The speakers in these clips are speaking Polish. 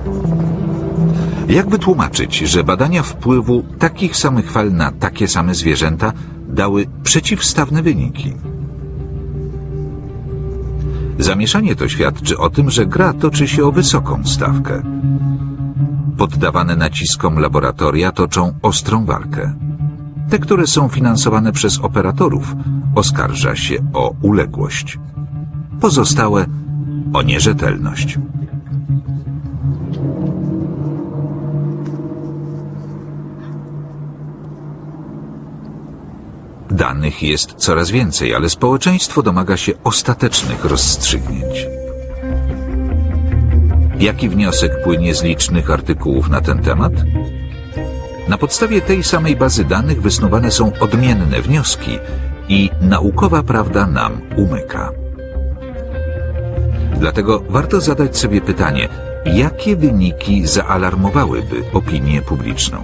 Jak wytłumaczyć, że badania wpływu takich samych fal na takie same zwierzęta dały przeciwstawne wyniki? Zamieszanie to świadczy o tym, że gra toczy się o wysoką stawkę. Poddawane naciskom laboratoria toczą ostrą walkę. Te, które są finansowane przez operatorów, oskarża się o uległość. Pozostałe o nierzetelność. Danych jest coraz więcej, ale społeczeństwo domaga się ostatecznych rozstrzygnięć. Jaki wniosek płynie z licznych artykułów na ten temat? Na podstawie tej samej bazy danych wysnuwane są odmienne wnioski i naukowa prawda nam umyka. Dlatego warto zadać sobie pytanie, jakie wyniki zaalarmowałyby opinię publiczną?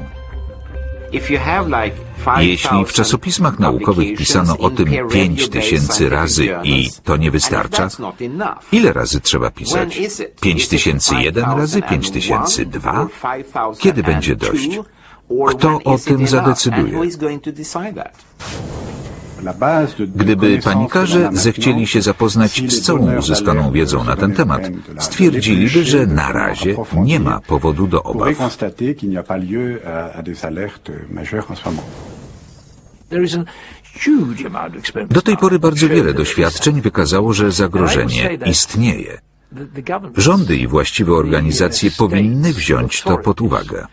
Jeśli w czasopismach naukowych pisano o tym 5000 razy i to nie wystarcza, ile razy trzeba pisać? 5001 razy? 5002? Kiedy będzie dość? Kto o tym zadecyduje? Gdyby panikarze zechcieli się zapoznać z całą uzyskaną wiedzą na ten temat, stwierdziliby, że na razie nie ma powodu do obaw. Do tej pory bardzo wiele doświadczeń wykazało, że zagrożenie istnieje. Rządy i właściwe organizacje powinny wziąć to pod uwagę.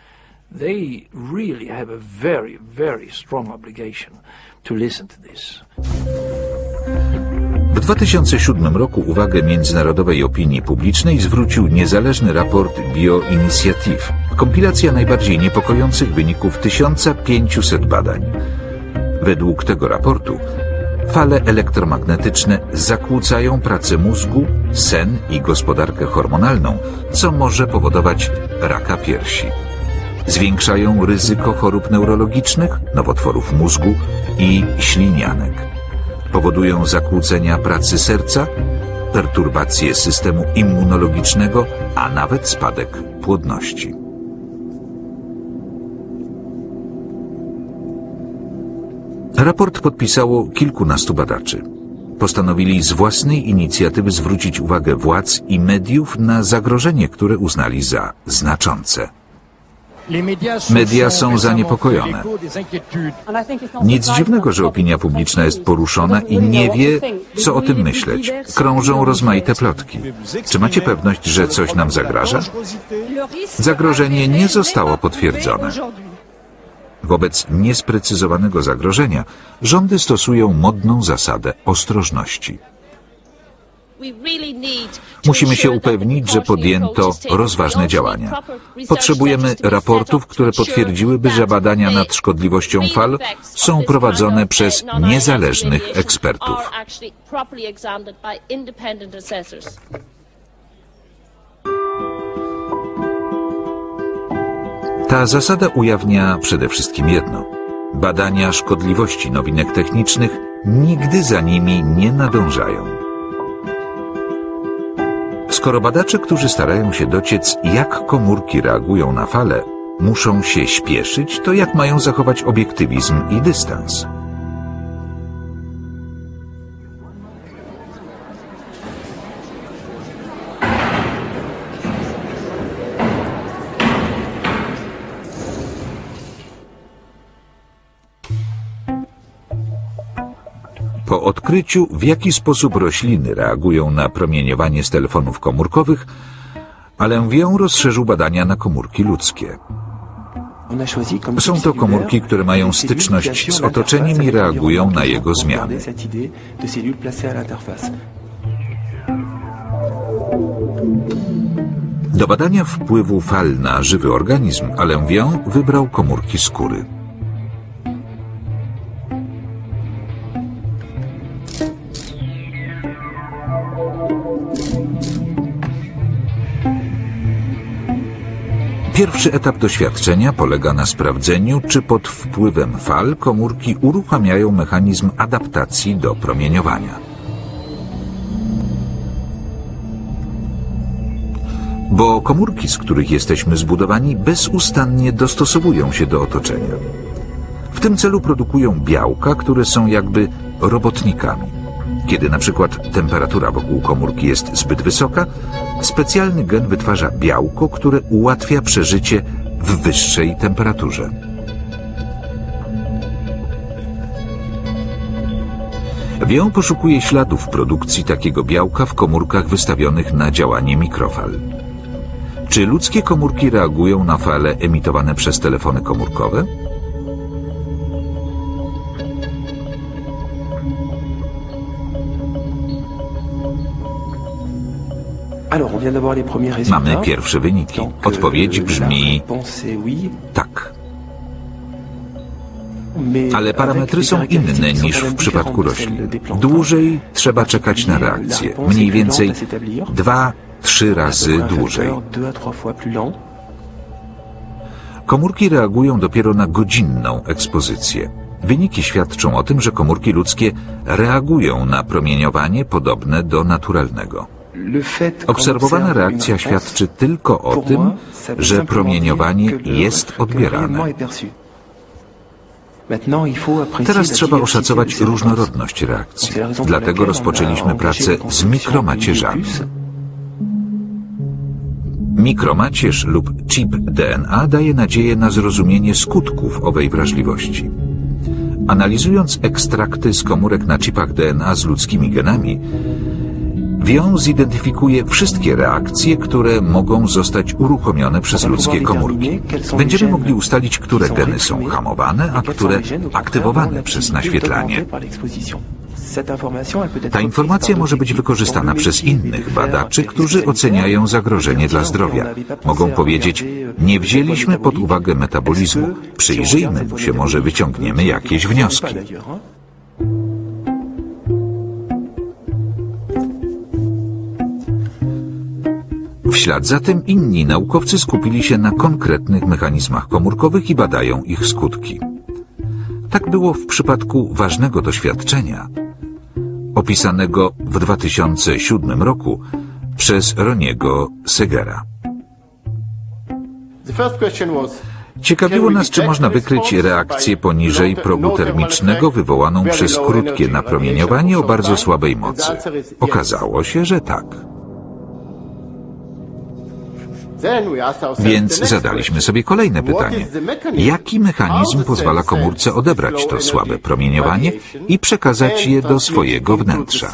W 2007 roku uwagę międzynarodowej opinii publicznej zwrócił niezależny raport BioInitiative, kompilacja najbardziej niepokojących wyników 1500 badań. Według tego raportu fale elektromagnetyczne zakłócają pracę mózgu, sen i gospodarkę hormonalną, co może powodować raka piersi. Zwiększają ryzyko chorób neurologicznych, nowotworów mózgu i ślinianek. Powodują zakłócenia pracy serca, perturbacje systemu immunologicznego, a nawet spadek płodności. Raport podpisało kilkunastu badaczy. Postanowili z własnej inicjatywy zwrócić uwagę władz i mediów na zagrożenie, które uznali za znaczące. Media są zaniepokojone. Nic dziwnego, że opinia publiczna jest poruszona i nie wie, co o tym myśleć. Krążą rozmaite plotki. Czy macie pewność, że coś nam zagraża? Zagrożenie nie zostało potwierdzone. Wobec niesprecyzowanego zagrożenia rządy stosują modną zasadę ostrożności. Musimy się upewnić, że podjęto rozważne działania. Potrzebujemy raportów, które potwierdziłyby, że badania nad szkodliwością fal są prowadzone przez niezależnych ekspertów. Ta zasada ujawnia przede wszystkim jedno. Badania szkodliwości nowinek technicznych nigdy za nimi nie nadążają. Skoro badacze, którzy starają się dociec, jak komórki reagują na fale, muszą się śpieszyć, to jak mają zachować obiektywizm i dystans? Po odkryciu, w jaki sposób rośliny reagują na promieniowanie z telefonów komórkowych, Alain Vion rozszerzył badania na komórki ludzkie. Są to komórki, które mają styczność z otoczeniem i reagują na jego zmiany. Do badania wpływu fal na żywy organizm Alain Vion wybrał komórki skóry. Pierwszy etap doświadczenia polega na sprawdzeniu, czy pod wpływem fal komórki uruchamiają mechanizm adaptacji do promieniowania. Bo komórki, z których jesteśmy zbudowani, bezustannie dostosowują się do otoczenia. W tym celu produkują białka, które są jakby robotnikami. Kiedy na przykład temperatura wokół komórki jest zbyt wysoka, specjalny gen wytwarza białko, które ułatwia przeżycie w wyższej temperaturze. Wią poszukuje śladów produkcji takiego białka w komórkach wystawionych na działanie mikrofal. Czy ludzkie komórki reagują na fale emitowane przez telefony komórkowe? Mamy pierwsze wyniki. Odpowiedź brzmi tak. Ale parametry są inne niż w przypadku roślin. Dłużej trzeba czekać na reakcję. Mniej więcej 2-3 razy dłużej. Komórki reagują dopiero na godzinną ekspozycję. Wyniki świadczą o tym, że komórki ludzkie reagują na promieniowanie podobne do naturalnego. Obserwowana reakcja świadczy tylko o tym, że promieniowanie jest odbierane. Teraz trzeba oszacować różnorodność reakcji. Dlatego rozpoczęliśmy pracę z mikromacierzami. Mikromacierz lub chip DNA daje nadzieję na zrozumienie skutków owej wrażliwości. Analizując ekstrakty z komórek na chipach DNA z ludzkimi genami, Wią zidentyfikuje wszystkie reakcje, które mogą zostać uruchomione przez ludzkie komórki. Będziemy mogli ustalić, które geny są hamowane, a które aktywowane przez naświetlanie. Ta informacja może być wykorzystana przez innych badaczy, którzy oceniają zagrożenie dla zdrowia. Mogą powiedzieć, nie wzięliśmy pod uwagę metabolizmu, przyjrzyjmy mu się, może wyciągniemy jakieś wnioski. W ślad za tym inni naukowcy skupili się na konkretnych mechanizmach komórkowych i badają ich skutki. Tak było w przypadku ważnego doświadczenia, opisanego w 2007 roku przez Roniego Segera. Ciekawiło nas, czy można wykryć reakcję poniżej progu termicznego wywołaną przez krótkie napromieniowanie o bardzo słabej mocy. Okazało się, że tak. Więc zadaliśmy sobie kolejne pytanie. Jaki mechanizm pozwala komórce odebrać to słabe promieniowanie i przekazać je do swojego wnętrza?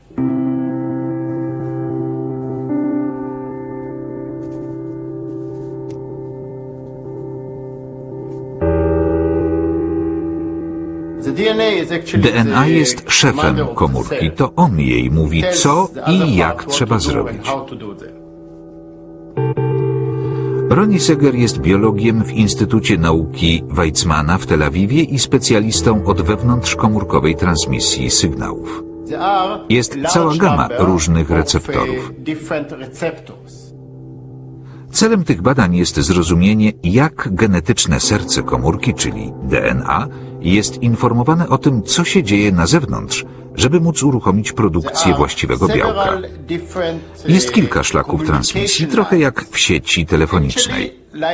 DNA jest szefem komórki. To on jej mówi, co i jak trzeba zrobić. Ronnie Seger jest biologiem w Instytucie Nauki Weizmana w Tel Awiwie i specjalistą od wewnątrzkomórkowej transmisji sygnałów. Jest cała gama różnych receptorów. Celem tych badań jest zrozumienie, jak genetyczne serce komórki, czyli DNA, jest informowane o tym, co się dzieje na zewnątrz, żeby móc uruchomić produkcję właściwego białka. Jest kilka szlaków transmisji, trochę jak w sieci telefonicznej.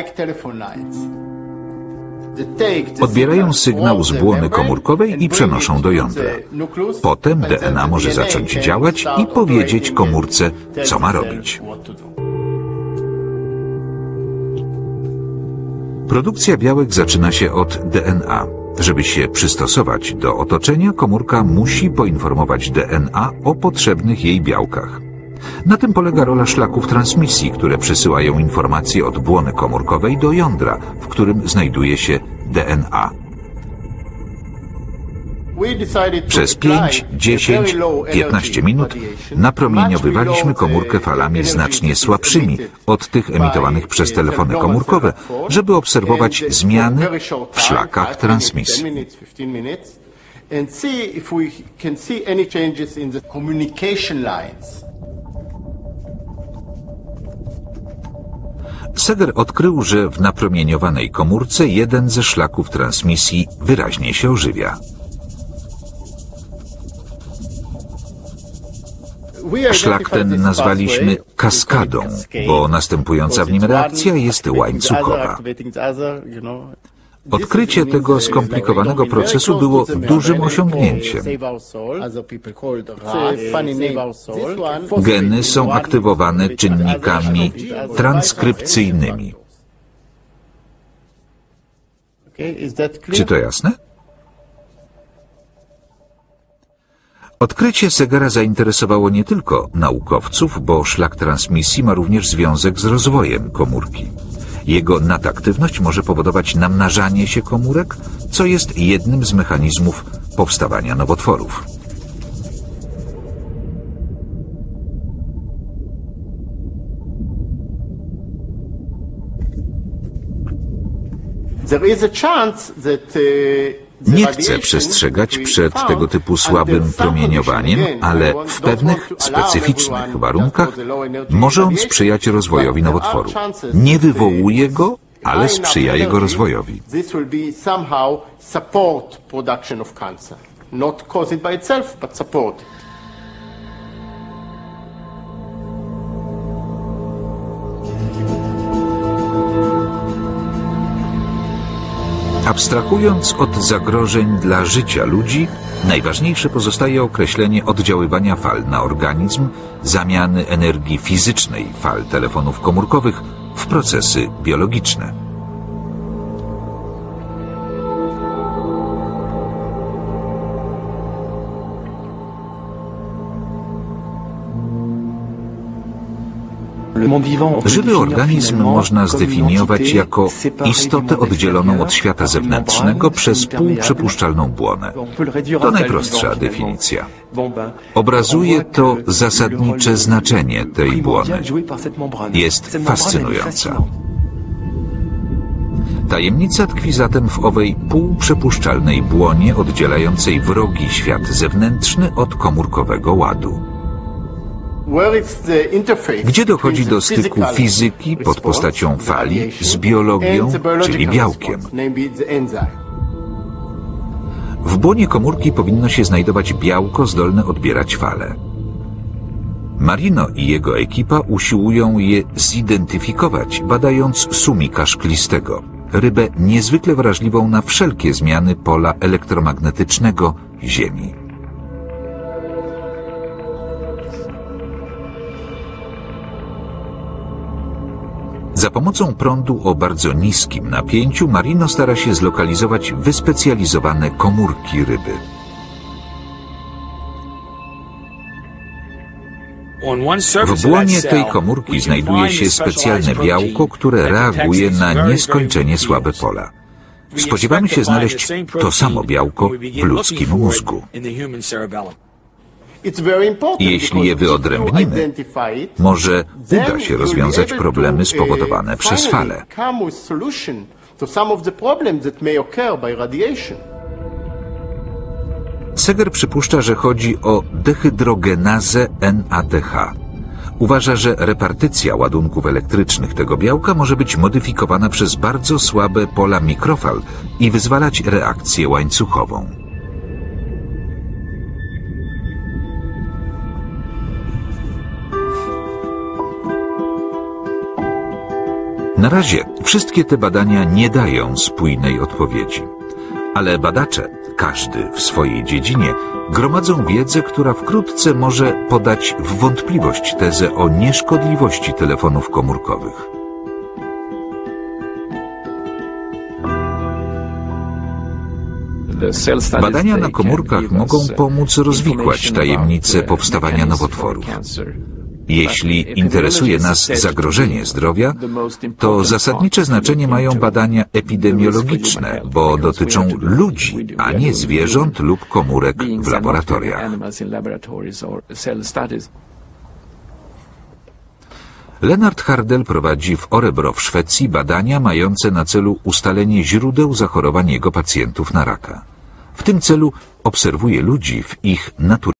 Odbierają sygnał z błony komórkowej i przenoszą do jądra. Potem DNA może zacząć działać i powiedzieć komórce, co ma robić. Produkcja białek zaczyna się od DNA. Żeby się przystosować do otoczenia, komórka musi poinformować DNA o potrzebnych jej białkach. Na tym polega rola szlaków transmisji, które przesyłają informacje od błony komórkowej do jądra, w którym znajduje się DNA. Przez 5, 10, 15 minut napromieniowywaliśmy komórkę falami znacznie słabszymi od tych emitowanych przez telefony komórkowe, żeby obserwować zmiany w szlakach transmisji. Seger odkrył, że w napromieniowanej komórce jeden ze szlaków transmisji wyraźnie się ożywia. Szlak ten nazwaliśmy kaskadą, bo następująca w nim reakcja jest łańcuchowa. Odkrycie tego skomplikowanego procesu było dużym osiągnięciem. Geny są aktywowane czynnikami transkrypcyjnymi. Czy to jasne? Odkrycie Segera zainteresowało nie tylko naukowców, bo szlak transmisji ma również związek z rozwojem komórki. Jego nadaktywność może powodować namnażanie się komórek, co jest jednym z mechanizmów powstawania nowotworów. Nie chcę przestrzegać przed tego typu słabym promieniowaniem, ale w pewnych specyficznych warunkach może on sprzyjać rozwojowi nowotworu. Nie wywołuje go, ale sprzyja jego rozwojowi. Abstrahując od zagrożeń dla życia ludzi, najważniejsze pozostaje określenie oddziaływania fal na organizm, zamiany energii fizycznej fal telefonów komórkowych w procesy biologiczne. Żywy organizm można zdefiniować jako istotę oddzieloną od świata zewnętrznego przez półprzepuszczalną błonę. To najprostsza definicja. Obrazuje to zasadnicze znaczenie tej błony. Jest fascynująca. Tajemnica tkwi zatem w owej półprzepuszczalnej błonie oddzielającej wrogi świat zewnętrzny od komórkowego ładu. Gdzie dochodzi do styku fizyki pod postacią fali z biologią, czyli białkiem. W błonie komórki powinno się znajdować białko zdolne odbierać fale. Marino i jego ekipa usiłują je zidentyfikować, badając sumika szklistego, rybę niezwykle wrażliwą na wszelkie zmiany pola elektromagnetycznego Ziemi. Za pomocą prądu o bardzo niskim napięciu Marino stara się zlokalizować wyspecjalizowane komórki ryby. W błonie tej komórki znajduje się specjalne białko, które reaguje na nieskończenie słabe pola. Spodziewamy się znaleźć to samo białko w ludzkim mózgu. Jeśli je wyodrębnimy, może uda się rozwiązać problemy spowodowane przez fale. Seger przypuszcza, że chodzi o dehydrogenazę NADH. Uważa, że repartycja ładunków elektrycznych tego białka może być modyfikowana przez bardzo słabe pola mikrofal i wyzwalać reakcję łańcuchową. Na razie wszystkie te badania nie dają spójnej odpowiedzi, ale badacze, każdy w swojej dziedzinie, gromadzą wiedzę, która wkrótce może podać w wątpliwość tezę o nieszkodliwości telefonów komórkowych. Badania na komórkach mogą pomóc rozwikłać tajemnicę powstawania nowotworów. Jeśli interesuje nas zagrożenie zdrowia, to zasadnicze znaczenie mają badania epidemiologiczne, bo dotyczą ludzi, a nie zwierząt lub komórek w laboratoriach. Lennart Hardel prowadzi w Örebro w Szwecji badania mające na celu ustalenie źródeł zachorowań jego pacjentów na raka. W tym celu obserwuje ludzi w ich naturalnym